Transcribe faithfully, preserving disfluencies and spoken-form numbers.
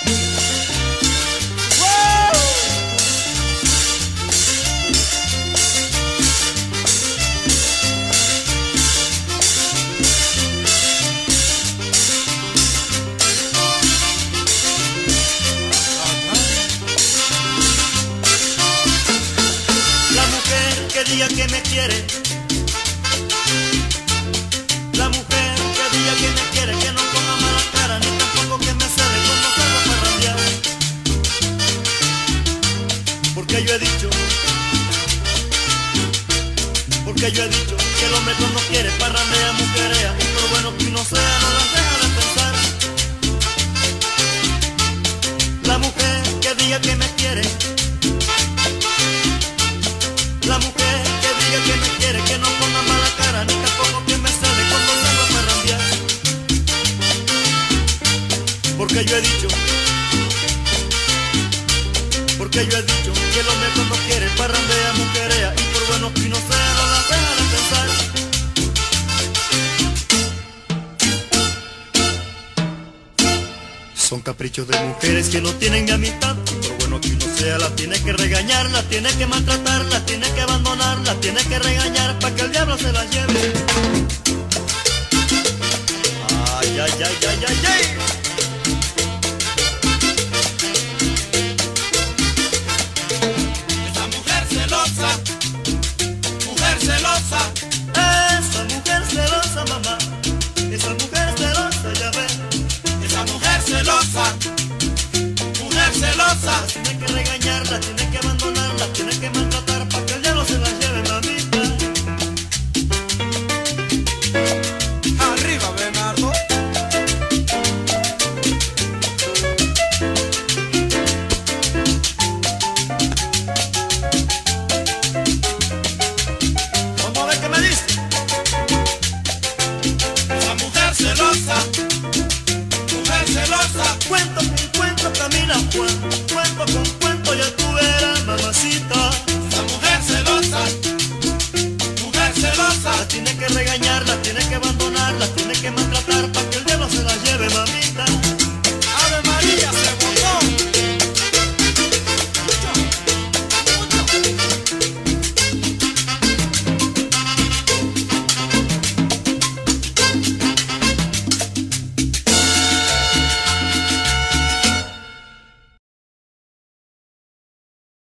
Que diga que me quiere, la mujer que diga que me quiere, que no ponga mala cara, ni tampoco que me cele cuando salgo a parrandear. Porque yo he dicho, porque yo he dicho que el hombre cuando quiere parrandea, mujerea, y por bueno que uno sea no las deja de pensar. La mujer que diga que me quiere, la mujer que diga que me quiere, que no ponga mala cara, ni tampoco que me cele cuando salgo a parrandear. Porque yo he dicho, porque yo he dicho que el hombre cuando quiere parrandea, mujerea, y por bueno que no sea no las deja de pensar. Son caprichos de mujeres que no tienen ni amistad, por bueno que uno sea la tiene que regañar, la tiene que maltratar, la tiene que abandonar, la tiene que regañar para que el diablo se la lleve. Ay, ay, ay, ay, ay, ay. Esa mujer celosa, mujer celosa, Esa mujer celosa, mamá, esa mujer celosa, ya ve. esa mujer celosa, mujer celosa.